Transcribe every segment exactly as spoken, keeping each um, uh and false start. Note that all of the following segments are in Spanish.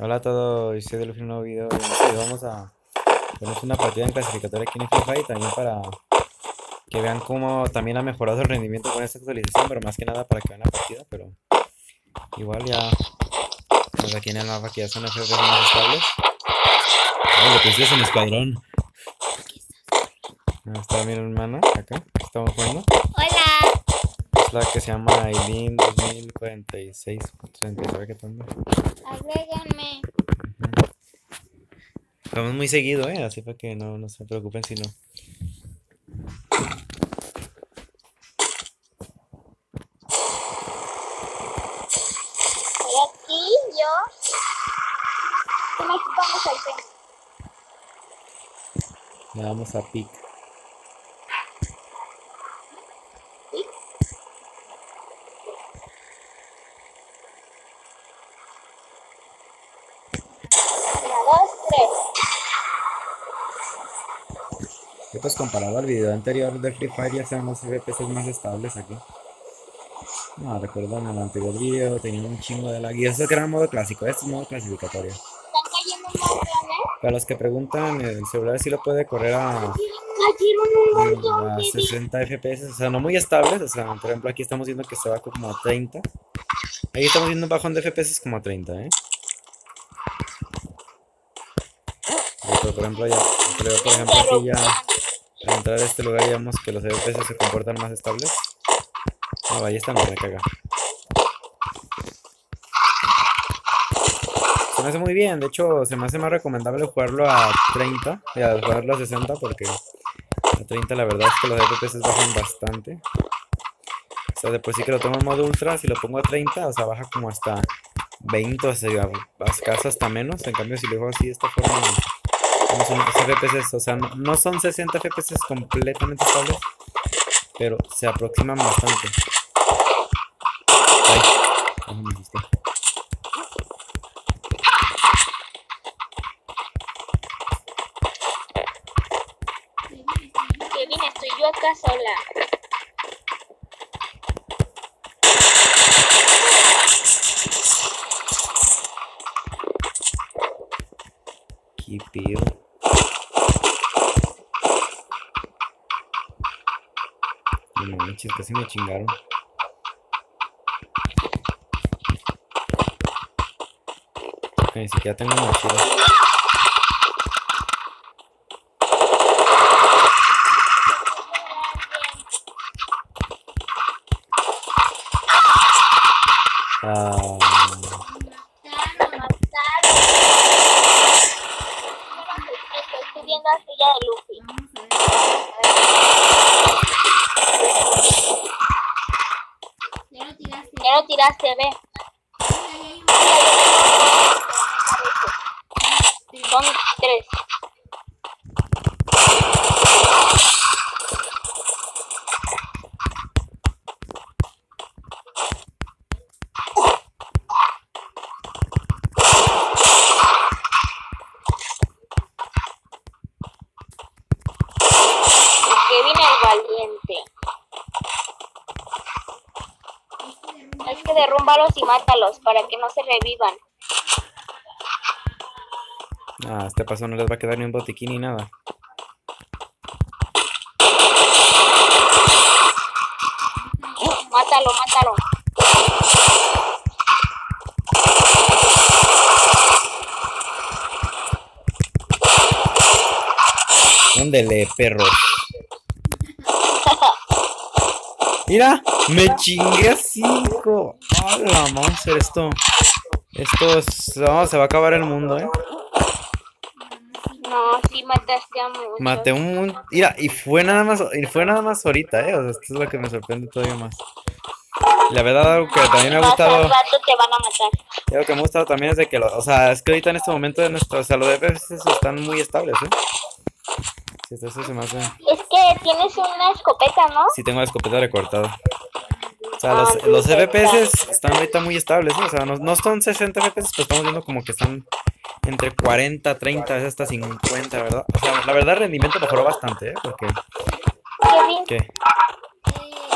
Hola a todos, soy Delfín, un nuevo video. En este video vamos a poner una partida en clasificatoria aquí en Free Fire, también para que vean cómo también ha mejorado el rendimiento con esta actualización, pero más que nada para que vean la partida, pero igual ya pues aquí en el mapa que ya son F P S más estables. Ay, lo que hice es en escuadrón. Ahí está mi hermana, acá, estamos jugando. Hola. Es la que se llama Aileen dos mil cuarenta y seis, treinta, ¿sabe qué tal? Agréguenme. Vamos muy seguido, eh, así para que no, no se preocupen si no. Estoy aquí, yo. ¿Cómo vamos al frente? Le damos a pick. ¿Sí? Una, dos, tres. Que pues comparado al video anterior de Free Fire ya sean los F P S más estables aquí. No, recuerdo en el anterior video tenía un chingo de lag y eso que era modo clásico, este es modo clasificatorio. Están cayendo un montón, ¿eh? Para los que preguntan, el celular sí lo puede correr a, Cayeron un montón a de sesenta F P S, o sea, no muy estables, o sea, por ejemplo aquí estamos viendo que se va como a treinta. Ahí estamos viendo un bajón de F P S como a treinta, ¿eh? Pero, por ejemplo, ya, pero, por ejemplo aquí ya, al entrar a este lugar ya vemos que los F P S se comportan más estables. No, ahí está, no me caga. Se me hace muy bien, de hecho se me hace más recomendable jugarlo a treinta y a jugarlo a sesenta porque a treinta la verdad es que los F P S bajan bastante. O sea, después sí que lo tengo en modo ultra, si lo pongo a treinta, o sea, baja como hasta veinte, o sea, acaso hasta menos. En cambio si lo juego así de esta forma, no son F P S, o sea, no, no son sesenta F P S completamente estables, pero se aproximan bastante. Ay, ay, me asusté. Kevin, estoy yo acá sola. Qué pedo. No manches, casi me chingaron. Que ni siquiera tengo mochila. Ah, Estoy subiendo a silla de Luffy. Ya lo tiraste, ve. Son tres. Kevin el valiente. Es que derrúmbalos y mátalos para que no se revivan. ah, este paso no les va a quedar ni un botiquín ni nada. Mátalo, mátalo. Ándele, perro. Mira, me chingué a cinco. Hola, vamos a hacer esto. Esto es, no, se va a acabar el mundo, eh. No, sí mataste a muchos. Maté un, mira, y fue nada más, y fue nada más ahorita, eh. O sea, esto es lo que me sorprende todavía más. Y la verdad, algo que también me ha Más gustado, al rato te van a matar. algo que me ha gustado también es de que, lo, o sea, es que ahorita en este momento de nuestro, o sea, los F P S están muy estables, eh. Sí, eso se me hace. Es que tienes una escopeta, ¿no? Sí, tengo la escopeta recortada. O sea, Ah, los, sí, los F P S verdad. están ahorita muy estables, ¿eh? O sea, no, no son sesenta F P S, pero estamos viendo como que están entre cuarenta, treinta, hasta cincuenta, ¿verdad? O sea, la verdad el rendimiento mejoró bastante, ¿eh? Porque, Kevin, ¿qué?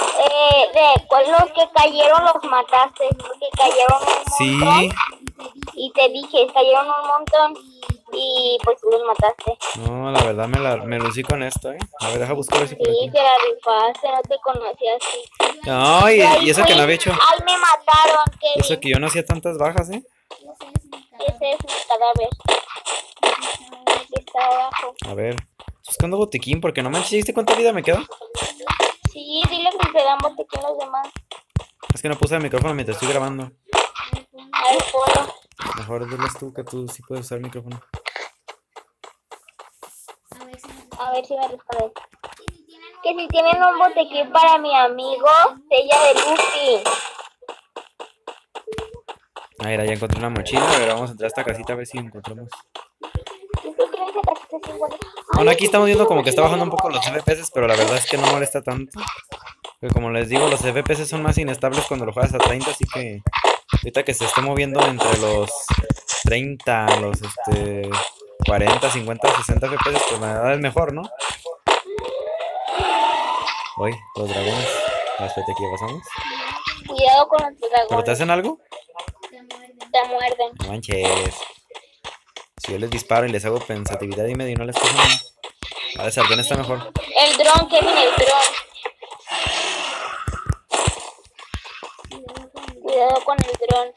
eh, de cuál los que cayeron los mataste, los que cayeron un Sí, montón. Y te dije, cayeron un montón y pues los mataste. No, la verdad me, la, me lucí con esto, ¿eh? A ver, deja buscar ese por Sí, aquí. te la rifaste, no te conocía así. No, y, y eso que no había hecho. Ay, me mataron, Y eso Kevin. que yo no hacía tantas bajas, ¿eh? Ese es mi cadáver. Aquí está abajo. A ver, buscando botiquín, porque no manches, ¿viste cuánta vida me queda? Sí, dile que se dan botequín los demás. Es que no puse el micrófono mientras estoy grabando. A ver, ponlo. Mejor diles tú que tú sí puedes usar el micrófono. A ver si me responden. Que si tienen un botequín para mi amigo, Sella de Luffy. A ver, ya encontré una mochila. A ver, vamos a entrar a esta casita a ver si encontramos. Yo creo que esa casita es igual. Bueno, aquí estamos viendo como que está bajando un poco los F P S, pero la verdad es que no molesta tanto. Porque como les digo, los F P S son más inestables cuando lo juegas a treinta, así que ahorita que se esté moviendo entre los treinta, los este cuarenta, cincuenta, sesenta F P S, pues la verdad es mejor, ¿no? Uy, los dragones. Ah, espérate, aquí ya pasamos. Cuidado con los dragones. ¿Pero te hacen algo? Te muerden. No manches. Si yo les disparo y les hago pensatividad y medio y no les pasa nada. A ver, Sargón está mejor. El dron, Kevin, el dron. Cuidado con el dron.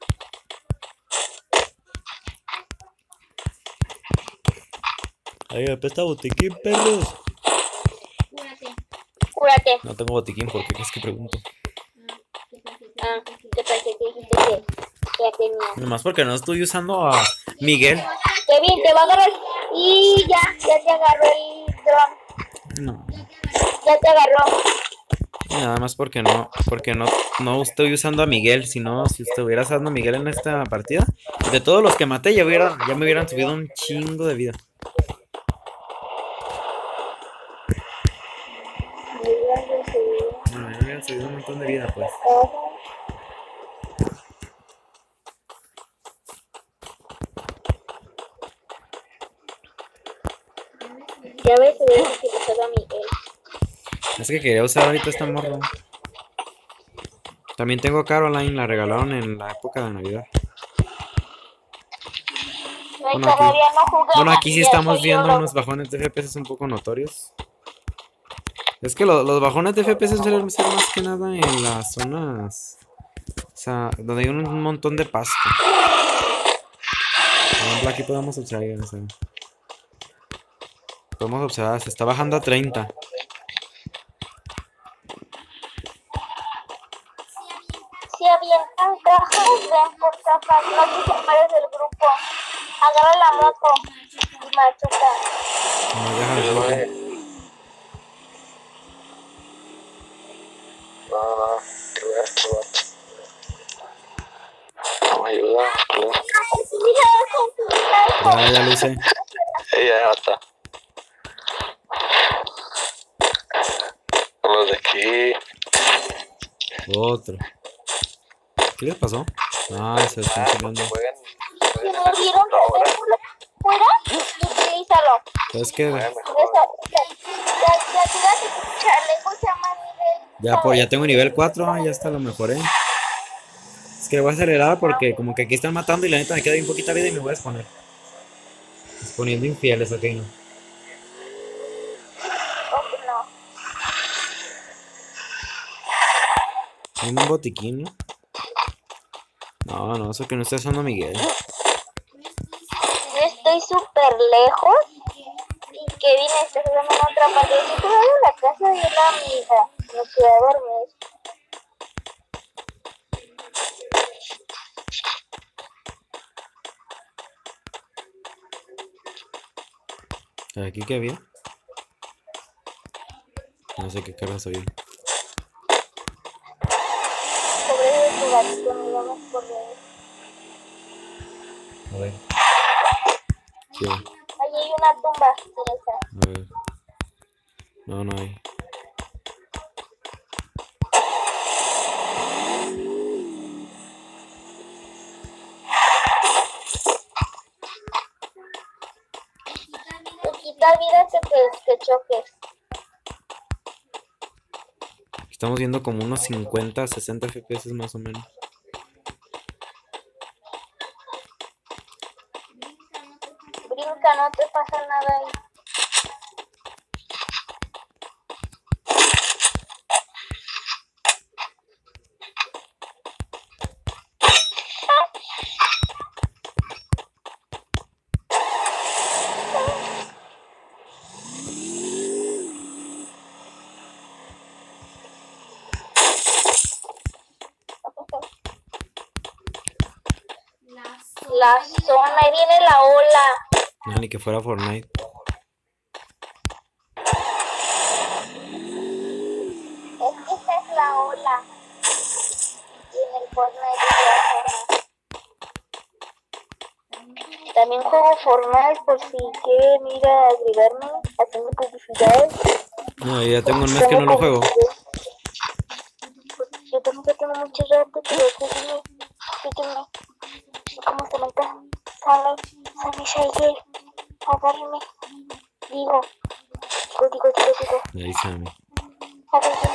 Ay, me apesta botiquín, perros. Cúrate. No tengo botiquín, ¿por qué es que pregunto? Ah, te pensé que dijiste que, que ya tenía. Nomás porque no estoy usando a Miguel. Kevin, te va a agarrar. Y ya, ya te agarró el dron. No. Ya te agarró. Nada más porque no, porque no, no estoy usando a Miguel, sino si estuviera usando a Miguel en esta partida, de todos los que maté ya hubieran, ya me hubieran subido un chingo de vida. No, ya me hubieran subido un montón de vida, pues. Ya ves, hubieras utilizado a Miguel. Es que quería usar ahorita esta morra. También tengo a Caroline, la regalaron en la época de Navidad. No, y Bueno, aquí, todavía no jugamos. bueno, aquí sí Ya estamos soy viendo oro. unos bajones de F P S un poco notorios. Es que lo- los bajones de F P S suelen ser más que nada en las zonas, o sea, donde hay un, un montón de pasto. Por ejemplo, aquí podemos observar, o sea, podemos observar, se está bajando a treinta. Si avientan cajas, ven por cajas. No te separes del grupo. Agarra la moto y machuca. No, déjame ver. No, no, te voy a probar. No me ayuda, claro. Mira, con tu hijo. Ya, ya lo hice. Ella ya está. Los de aquí. Otro. ¿Qué les pasó? Ah, se están chingando. Juegan. Si me vieron teléfono fuera, utilízalo. Es que Esa- La la ciudad de tu chaleco se llama Miguel. ya, pues, ya tengo nivel cuatro, ah, ya está, lo mejoré. Es que voy a acelerar porque como que aquí están matando y la neta me queda bien poquita vida y me voy a exponer. Exponiendo infieles, ok, no. Oh, no. Hay un botiquín, ¿no? No, no, eso que no está usando Miguel. Yo estoy súper lejos y Kevin está jugando en otra parte. Yo estoy en la casa de una amiga. Me quedé a dormir. ¿Aquí qué había? No sé qué caras oí. Sobre tu gatito, me vamos por ahí. A ver. ¿Qué? Ahí hay una tumba. Sí, esa. A ver. No, no hay. Te quita vida que te que choques. Estamos viendo como unos cincuenta, sesenta F P S más o menos. brinca, no te pasa nada ahí. La zona, ahí viene la ola. No, ni que fuera Fortnite. Es que esa es la ola. Y en el Fortnite es la zona. También juego Fortnite por si quieren ir a agregarme haciendo publicidades. No, ya tengo un mes que no lo juego. Yo también ya tengo mucho rato, pero sígueme, sígueme. ¿Cómo se meta? Sale, sale Shaiger. Agárreme. Digo. Digo, digo, digo, digo. Ahí Sammy. Agárreme.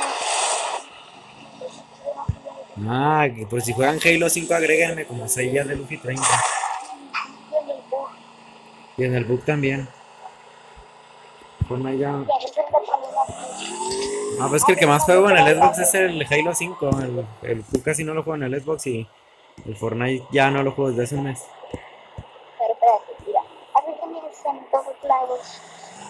Ah, que por si juegan Halo cinco, agréguenme como seis días de Luffy treinta. Y en el bus. Y en el book también. Fortnite ya. Y a veces te ponen así. Ah, pues que el que más juego en el Xbox es el Halo cinco. El, el book casi no lo juego en el Xbox y el Fortnite ya no lo juego desde hace un mes. Pero espérate, mira. Ahorita me dicen todos lados.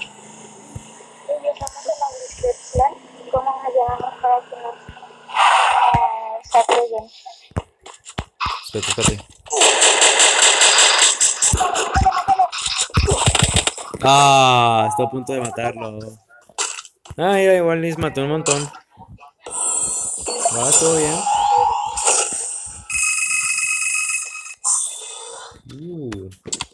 Y dejamos en la descripción cómo nos llamamos para que nos uh, se agreguen. Espérate, espérate. Ah, estoy a punto de matarlo. Ah, mira, igual les mató un montón. Va, todo bien. Uh.